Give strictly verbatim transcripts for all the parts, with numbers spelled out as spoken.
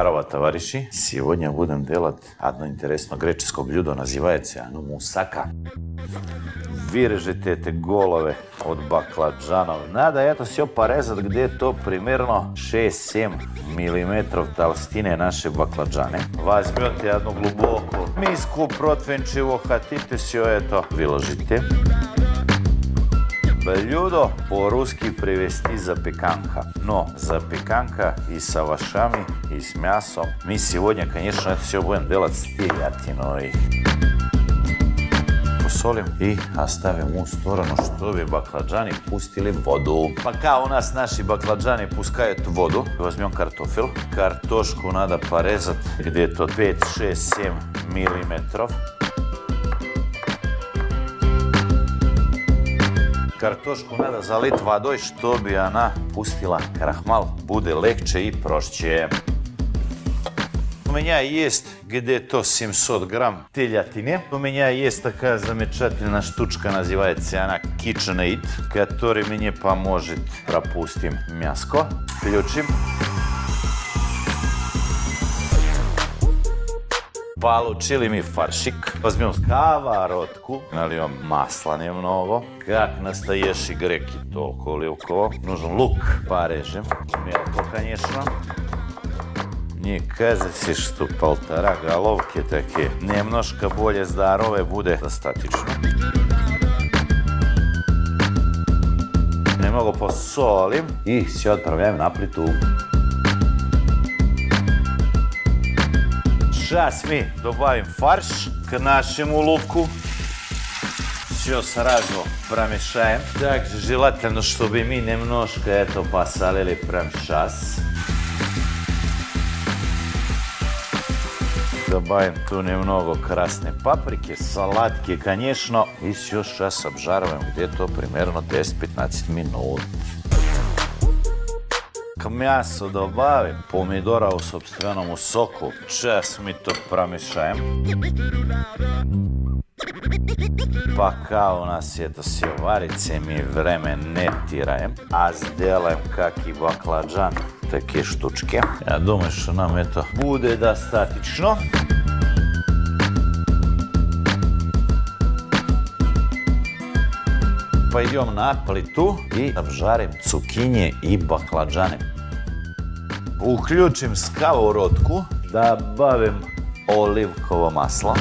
Здарова, товарищи! Сегодня будем делать одно интересное греческое блюдо, называется оно мусака. Вырежите эти головы от баклажанов. Надо это все порезать где-то примерно шесть-семь миллиметров толстины наши баклажаны. Возьмете одну глубокую миску, противень, чего хотите, все это выложите. Блюдо по-русски привести запеканка. Но запеканка и с овощами, и с мясом. Мы сегодня, конечно, это все будем делать с телятиной. Посолим и оставим в сторону, чтобы баклажаны пустили воду. Пока у нас наши баклажаны пускают воду, возьмем картофель. Картошку надо порезать где-то пять, шесть, семь миллиметров. Картошку надо залить водой, чтобы она пустила крахмал. Будет легче и проще. У меня есть где-то семьсот грамм телятины. У меня есть такая замечательная штучка, называется она KitchenAid, которая мне поможет. Пропустим мяско, включим. Получили ми фаршик. Возьмем сковородку, нальем масла немного. Как настоящий греки, только оливково. Нужен лук, порежем. Мелко, конечно. Не кажется, что полтора головки такие. Немножко более здоровые будет достаточно. Немного посолим и все отправляем на плиту. Сейчас мы добавим фарш к нашему луку. Все сразу промешаем. Также желательно, чтобы мы немножко это посолили прямо сейчас. Добавим тут немного красной паприки, салатки, конечно. И все сейчас обжариваем где-то примерно десять-пятнадцать минут. К мясу добавим помидора в собственному соку. Сейчас мы то промешаем. Пока у нас это все варится, мы время не теряем, а сделаем, как и баклажан, такие штучки. Я думаю, что нам это будет достаточно. Пойдем на плиту и обжарим цукини и баклажаны. Включим сковородку, добавим оливковое масло.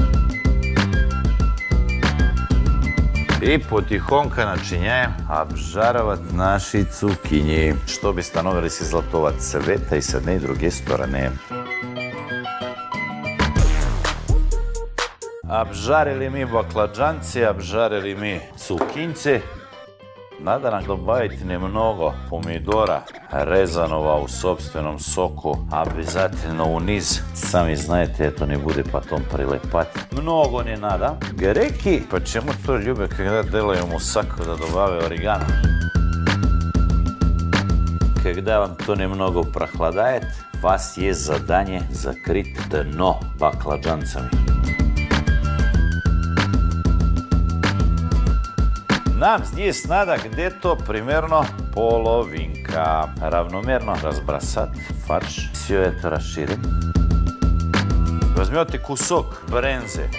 И потихоньку начинаем обжаривать наши цукини, чтобы становились золотого цвета и с одной и другой стороны. Обжарили мы баклажанцы, обжарили мы цукинцы. Надо нам добавить немного помидора, резаного в собственном соку. Обязательно вниз. Сами знаете, это не будет потом прилипать. Много не надо. Греки почему-то любят, когда делаем мусаку, да добавят орегано. Когда вам то немного прохладает, у вас есть задание закрыть дно баклажанцами. Нам здесь надо где-то примерно половинка. Равномерно разбросать фарш. Все это расширим. Возьмете кусок брынзы.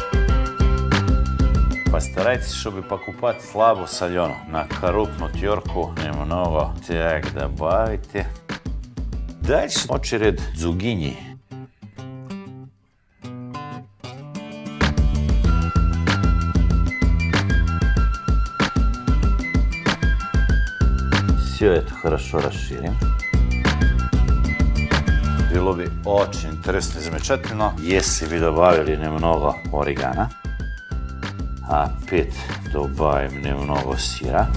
Постарайтесь, чтобы покупать слабо соленую. На крупную терку немного. Так, добавите. Дальше очередь цукини. Все это хорошо расширим. Было бы очень интересно и замечательно, если бы добавили немного орегано. Опять добавим немного сыра.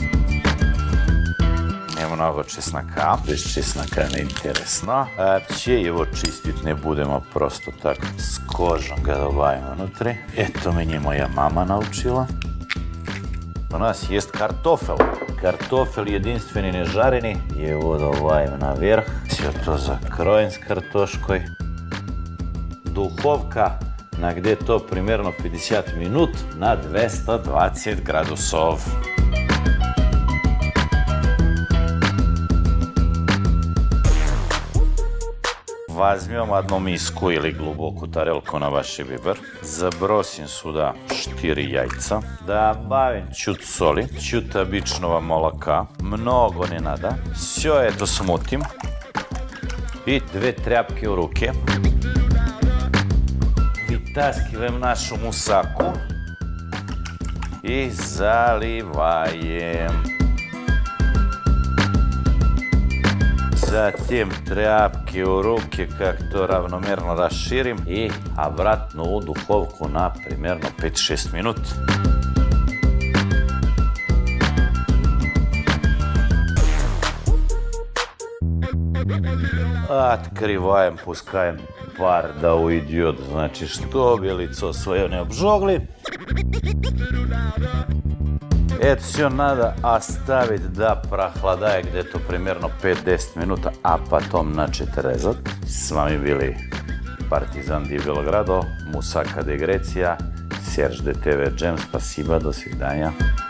Немного чеснока. Без чеснока не интересно. Вообще его чистить не будем, а просто так с кожей добавим внутри. Это меня моя мама научила. У нас есть картофель. Картофель единственный не жареный. Его добавим наверх. Все то закроем с картошкой. Духовка на где-то примерно пятьдесят минут на двести двадцать градусов. Возьмем одну миску или глубокую тарелку на ваши выбор. Забросим сюда четыре яйца. Добавим чуть соли, чуть обычного молока. Много не надо. Все это смутим. И две тряпки в руке. Вытаскиваем нашу мусаку. И заливаем. Затем тряпки в руки как-то равномерно расширим и обратно в духовку на примерно пять-шесть минут. Открываем, пускаем пар да уйдет. Значит, чтобы лицо свое не обжогли. Это все надо оставить до прохладая где-то примерно пять-десять минут, а потом начать резать. С вами были Partizan di Belgrado, Moussaka de Grecia, Serge de тэ вэ Jam. Спасибо, до свидания.